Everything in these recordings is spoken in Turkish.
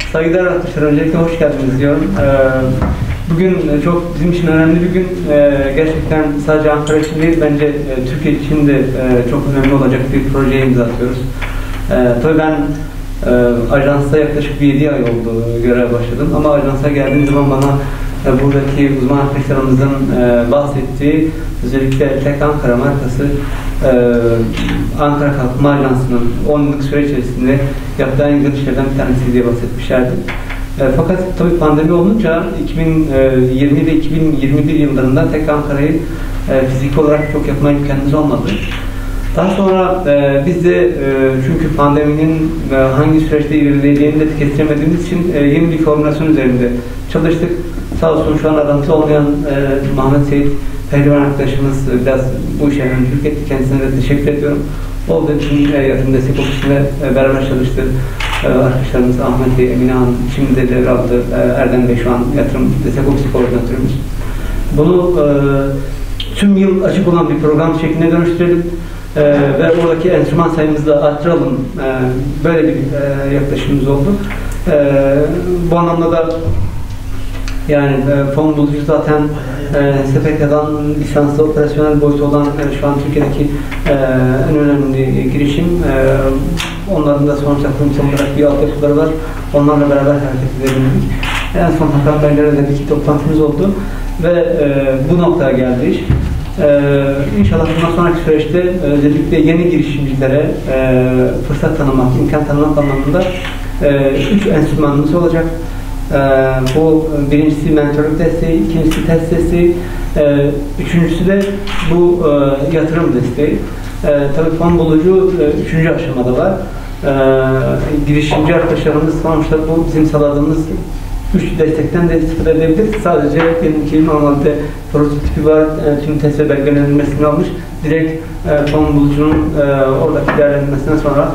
Saygıdeğer arkadaşlar, öncelikle hoş geldiniz diyorum. Bugün çok bizim için önemli bir gün. Gerçekten sadece Ankara için değil, bence Türkiye için de çok önemli olacak bir projeye imza atıyoruz. Tabii ben ajansta yaklaşık 7 ay oldu göreve başladım ama ajansa geldiğim zaman bana buradaki uzman arkadaşlarımızın bahsettiği özellikle Tek Ankara markası Ankara Kalkınma Ajansı'nın 10 yıllık süre içerisinde yaptığı en güzel işlerden bir tanesi diye bahsetmişlerdi. Fakat tabii pandemi olunca 2020 ve 2021 yıllarında Tek Ankara'yı fiziki olarak çok yapma imkanımız olmadı. Daha sonra biz de çünkü pandeminin hangi süreçte ilerleyeceğini de kestiremediğimiz için yeni bir formülasyon üzerinde çalıştık. Sağ olsun şu an arantıda olmayan Mehmet Seyit Pehlivan arkadaşımız biraz bu işe öncülük etti. Kendisine de teşekkür ediyorum. O da tüm yatırım destek ofisinde beraber çalıştı. Arkadaşlarımız Ahmet Bey, Emine Hanım, şimdi de devraldı. Erdem Bey şu an yatırım destek ofisi koordinatörümüz. Bunu tüm yıl açık olan bir program şeklinde dönüştürelim. Ve oradaki enstrüman sayımızı da arttıralım. Böyle bir yaklaşımımız oldu. Bu anlamda da yani fon bulucu zaten SPK'dan lisanslı operasyonel boyutu olan şu an Türkiye'deki en önemli girişim. Onların da sonuçta kurumsal olarak bir altyapıları var. Onlarla beraber hareket edebildik. En son Hakan Beyler'le de bir toplantımız oldu ve bu noktaya geldi iş. İnşallah bundan sonraki süreçte özellikle yeni girişimcilere fırsat tanımak, imkan tanımak anlamında 3 enstrümanımız olacak. Bu birincisi mentorluk desteği, ikincisi test desteği, üçüncüsü de bu yatırım desteği. Tabii fon bulucu 3. aşamada var. Girişimci arkadaşlarımız sonuçta bu bizim sağladığımız 3 destekten de istifade edebilir. Sadece diyelim ki normalde prototipi var, tüm test ve belgelenmesini almış. Direkt fon bulucunun oradaki değerlendirmesinden sonra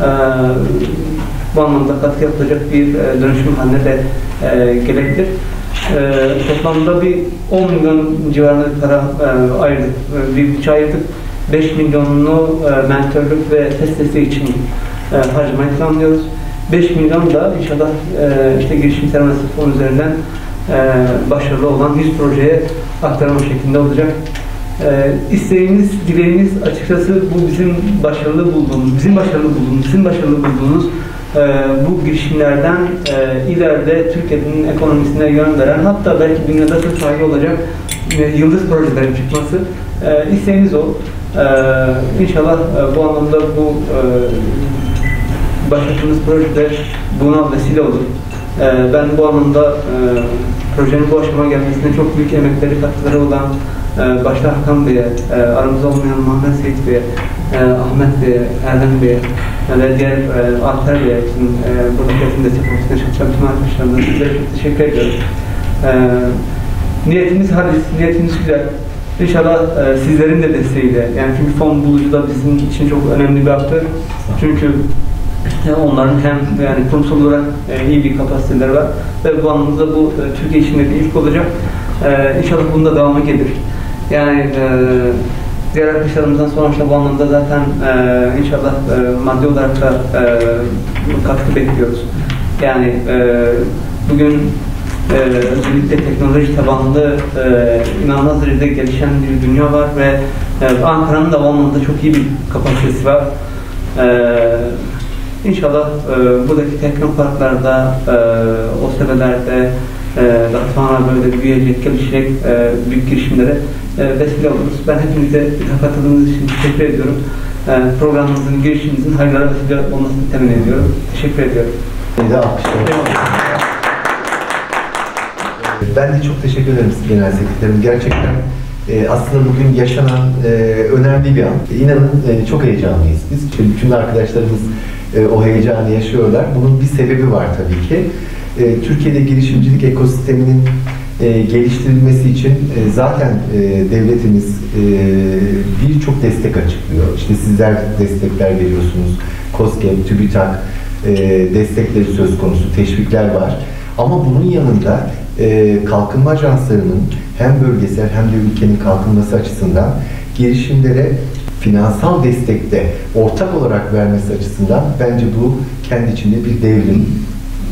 bu anlamda katkı yapılacak bir dönüşüm haline de gerektir. Toplamda bir 10 milyon civarında bir para ayırdık, bir bütçe ayırdık. 5 milyonunu mentorluk ve test desteği için harcamayı planlıyoruz. 5 milyon da inşallah işte girişim sermayesi fonu üzerinden başarılı olan 100 projeye aktarma şeklinde olacak. İsteğimiz, dileğimiz açıkçası bu bizim başarılı bulduğumuz bu girişimlerden ileride Türkiye'nin ekonomisine yön veren, hatta belki dünyada söz sahibi olacak yıldız projelerin çıkması isteğimiz o. İnşallah bu anlamda bu başlattığımız projede buna vesile olur. Ben bu anlamda projenin bu aşamaya gelmesine çok büyük emekleri, katkıları olan başta Hakan Bey'e, aramızda olmayan Mehmet Seyit Bey'e, Ahmet Bey'e, Erdem Bey'e ve diğer Alper Bey'e, burada kesin destek ofisinde çalışan tüm arkadaşlarımıza sizlere çok teşekkür ediyorum. Niyetimiz halis, niyetimiz güzel. İnşallah sizlerin de desteğiyle, yani çünkü fon bulucu da bizim için çok önemli bir aktör. Çünkü onların hem yani kurumsal olarak iyi bir kapasiteleri var ve bu anlamda bu Türkiye için de bir ilk olacak. İnşallah bunun da devamı gelir. Yani diğer arkadaşlarımızdan sonuçta bu anlamda zaten inşallah maddi olarak da katkı bekliyoruz. Yani bugün özellikle teknoloji tabanlı inanılmaz derecede gelişen bir dünya var ve Ankara'nın da bu anlamda çok iyi bir kapasitesi var. İnşallah buradaki teknoparklarda, OSB'lerde daha sonra böyle büyüyecek, gelişecek büyük girişimlere vesile oluruz. Ben hepinize katıldığınız için teşekkür ediyorum. Programımızın, girişimimizin hayırlara vesile olmasını temin ediyorum. Teşekkür ediyorum. Ben de çok teşekkür ederim Genel Sekreterim. Gerçekten aslında bugün yaşanan önemli bir an. İnanın çok heyecanlıyız biz. Bütün arkadaşlarımız o heyecanı yaşıyorlar. Bunun bir sebebi var tabii ki. Türkiye'de girişimcilik ekosisteminin geliştirilmesi için zaten devletimiz birçok destek açıklıyor. İşte sizler destekler veriyorsunuz. KOSGEB, TÜBİTAK destekleri söz konusu, teşvikler var. Ama bunun yanında kalkınma ajanslarının hem bölgesel hem de ülkenin kalkınması açısından girişimlere finansal destekte ortak olarak vermesi açısından bence bu kendi içinde bir devrim.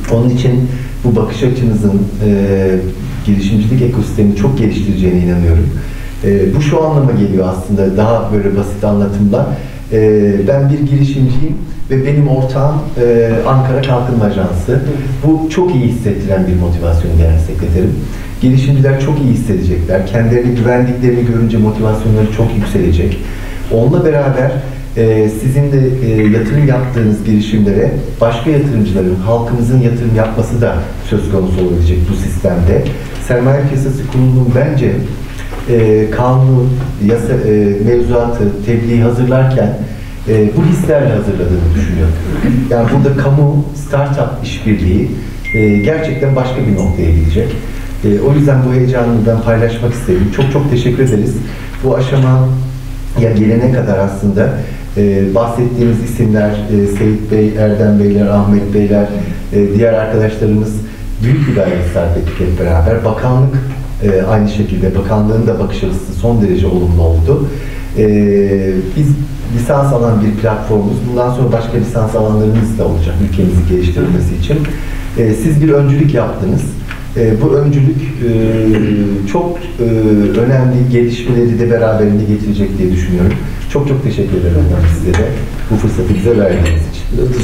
Onun için bu bakış açınızın girişimcilik ekosistemini çok geliştireceğine inanıyorum. Bu şu anlama geliyor aslında daha böyle basit anlatımla. Ben bir girişimciyim ve benim ortağım Ankara Kalkınma Ajansı. Bu çok iyi hissettiren bir motivasyon genel sekreterim. Girişimciler çok iyi hissedecekler. Kendilerini güvendiklerini görünce motivasyonları çok yükselecek. Onunla beraber sizin de yatırım yaptığınız girişimlere başka yatırımcıların, halkımızın yatırım yapması da söz konusu olabilecek bu sistemde. Sermaye Piyasası Kurulu'nun bence kanunu, yasa, mevzuatı, tebliği hazırlarken bu hislerle hazırladığını düşünüyorum. Yani burada kamu, startup işbirliği gerçekten başka bir noktaya gidecek. O yüzden bu heyecanını ben paylaşmak istedim. Çok çok teşekkür ederiz. Bu aşamaya gelene kadar aslında bahsettiğimiz isimler, Seyit Bey, Erdem Beyler, Ahmet Beyler, diğer arkadaşlarımız büyük bir gayret sarf ettik hep beraber. Bakanlık aynı şekilde, bakanlığın da bakış açısı son derece olumlu oldu. Biz lisans alan bir platformuz. Bundan sonra başka lisans alanlarımız da olacak ülkemizi geliştirilmesi için. Siz bir öncülük yaptınız. Bu öncülük çok önemli gelişmeleri de beraberinde getirecek diye düşünüyorum. Çok çok teşekkür ederim size de bu fırsatı bize verdiğiniz için.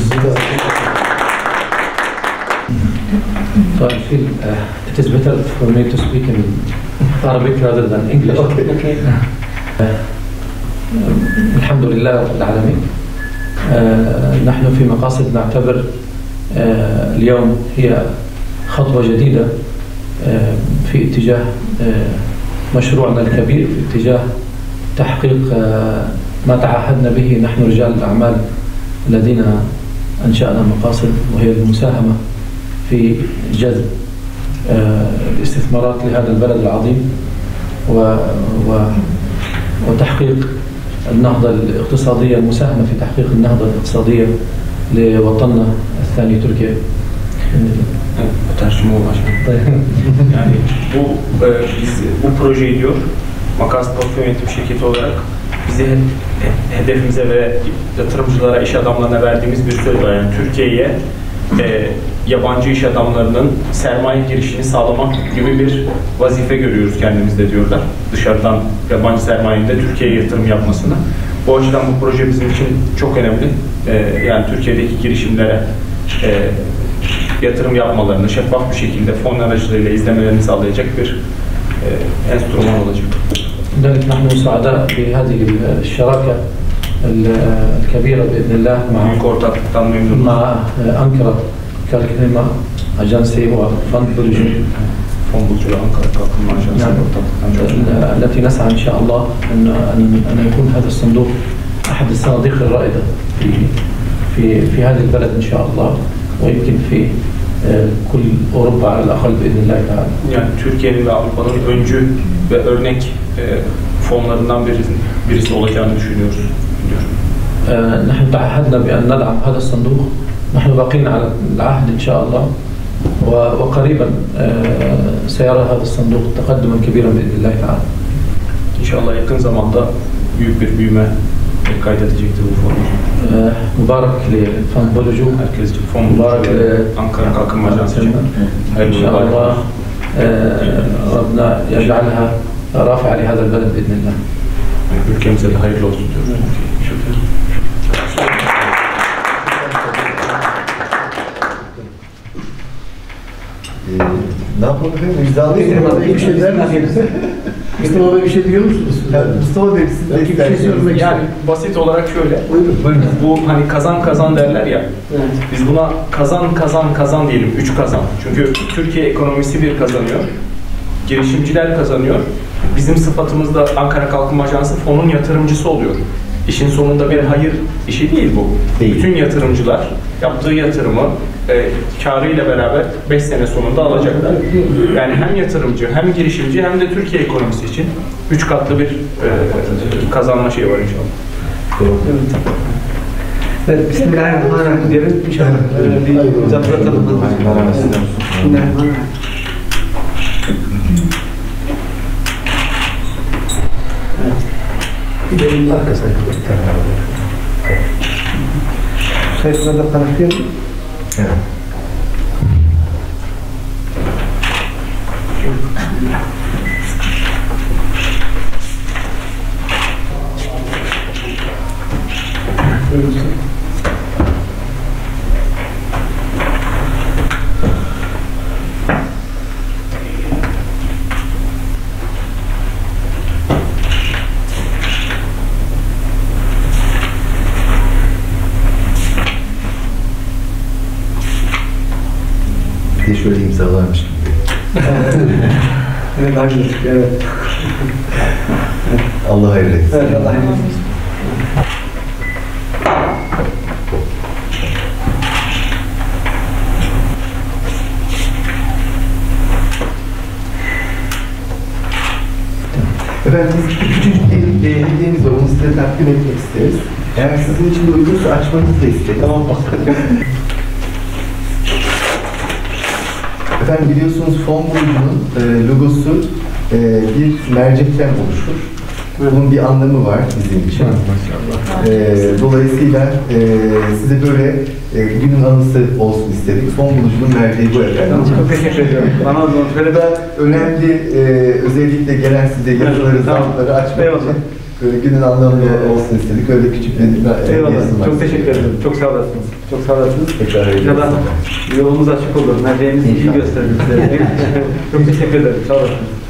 So I feel it is better for me to speak in Arabic rather than English. Okay. الحمد لله رب العالمين. نحن في مقاصد نعتبر اليوم هي خطوة جديدة في اتجاه مشروعنا الكبير، في اتجاه تحقيق ما تعهدنا به نحن رجال الأعمال الذين أنشأنا مقاصد، وهي المساهمة في جذب الاستثمارات لهذا البلد العظيم وتحقيق النهضة الاقتصادية، المساهمة في تحقيق النهضة الاقتصادية لوطننا الثاني تركيا. Tercüme ulaşmak. Yani biz bu projeyi diyor Makas Portföy Yönetim Şirketi olarak bizi hedefimize ve yatırımcılara, iş adamlarına verdiğimiz bir söz var. Yani Türkiye'ye yabancı iş adamlarının sermaye girişini sağlamak gibi bir vazife görüyoruz kendimizde diyorlar. Dışarıdan yabancı sermayenin de Türkiye'ye yatırım yapmasını. Bu açıdan bu proje bizim için çok önemli. Yani Türkiye'deki girişimlere yatırım yapmalarını şeffaf bir şekilde fon aracılığıyla izlemelerini sağlayacak bir enstrüman olacak. لذلك نحن سعداء بهذه الشراكة الكبيرة بإذن الله Büyük ortaklıktan memnunuz. مع أنقرة كالكلمة أجنسي وفند بلجي Fon bulucu Ankara Kalkınma Ajansı ortaklıktan çok التي نسعى إن شاء الله أن يكون هذا الصندوق أحد الصناديق الرائدة في هذه البلد إن شاء الله، ويمكن في كل أوروبا على الأقل بإذن الله تعالى. Yani Türkiye'nin ve Avrupa'nın öncü ve örnek fonlarından birisi olacağını düşünüyoruz. نحن تعهدنا بأن ندعم هذا الصندوق. نحن باقين على العهد إن شاء الله، وقريبا سيرى هذا الصندوق تقدما كبيرا بإذن الله تعالى. İnşallah yakın zamanda büyük bir büyüme kaydedecektir bu fon. مبارك لفند بولجو. Herkes için fon bulucu Ankara Kalkınma Ajansı için إن شاء الله ربنا يجعلها رافعة لهذا البلد بإذن الله. Ülkemize de hayırlı olsun diyoruz. Ne yapalım efendim? İmzalayın. Bir şey der misiniz? Mustafa Bey bir şey diyor musunuz? Mustafa Bey siz de Belki bir şey söylemek Yani basit olarak şöyle. Buyurun. Bu hani kazan kazan derler ya. Evet. Biz buna kazan kazan kazan diyelim. 3 kazan. Çünkü Türkiye ekonomisi bir kazanıyor. Girişimciler kazanıyor. Bizim sıfatımızda Ankara Kalkınma Ajansı fonun yatırımcısı oluyor. İşin sonunda bir hayır işi değil bu. Değil. Bütün yatırımcılar yaptığı yatırımı karıyla beraber 5 sene sonunda alacaklar. Yani hem yatırımcı, hem girişimci, hem de Türkiye ekonomisi için 3 katlı bir kazanma şeyi var inşallah. Evet, Bismillahirrahmanirrahim diyelim. İnşallah bir imza atalım. Bismillahirrahmanirrahim. Gidelim arka sayfaya. Sayfada kanıtlayalım. Evet. şöyle imzalarmış gibi. Evet, haklısın. Evet. Allah hayırlı etsin. Evet, Allah hayırlı olsun. Efendim biz küçücük bir hediyemiz var. Onu size takdim etmek isteriz. Eğer sizin için de uygunsa açmanızı da isteriz. Tamam. Efendim biliyorsunuz fon grubunun logosu bir mercekten oluşur. Bunun bir anlamı var bizim için. Dolayısıyla size böyle günün anısı olsun istedik. Fon bulucunun merceği bu efendim. Tamam, çok teşekkür ediyorum. Bana o zaman Böyle da önemli özellikle gelen size yazıları, zarfları açmak Eyvallah. için böyle günün anlamlı olsun istedik. Öyle küçük bir Eyvallah. yazım var. Çok teşekkür ederim. Çok sağ olasınız. Çok sağ olasınız. Tekrar İnşallah yolumuz açık olur. Merceğimizi iyi gösterir bize. Çok teşekkür ederim. Sağ olasınız.